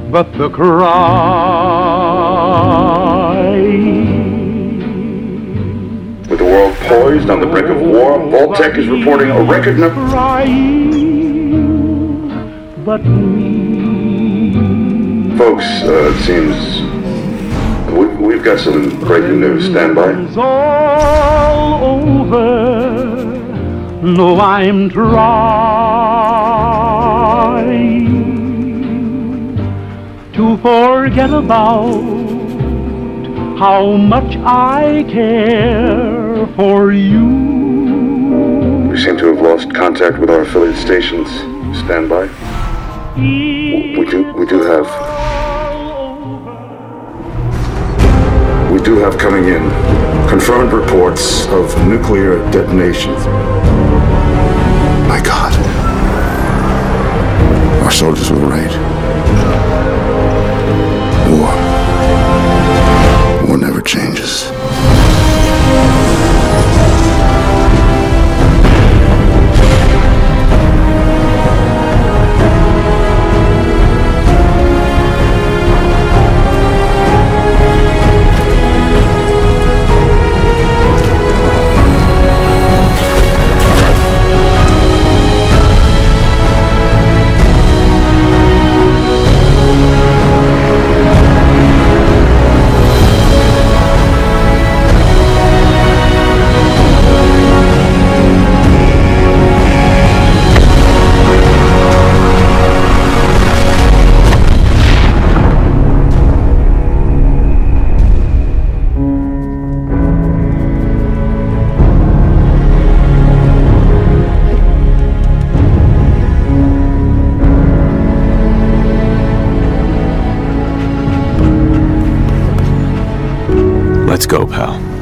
but the cry. With the world poised on the brink of war, Voucher is reporting a record number. But me. Folks, it seems we've got some breaking news. Stand by. It's all over. No, I'm trying to forget about how much I care for you. We seem to have lost contact with our affiliate stations. Stand by. We do have coming in confirmed reports of nuclear detonations. My God. Our soldiers were right. War never changes. Let's go, pal.